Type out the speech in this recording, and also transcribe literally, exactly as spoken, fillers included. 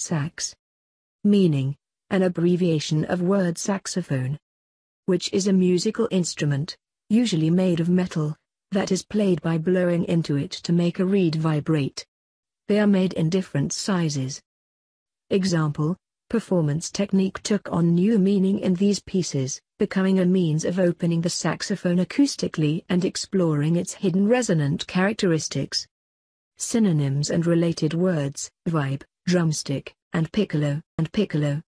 sax. Meaning: an abbreviation of word saxophone, which is a musical instrument, usually made of metal, that is played by blowing into it to make a reed vibrate. They are made in different sizes. Example: performance technique took on new meaning in these pieces, becoming a means of opening the saxophone acoustically and exploring its hidden resonant characteristics. Synonyms and related words: vibe, drumstick, and piccolo, and piccolo.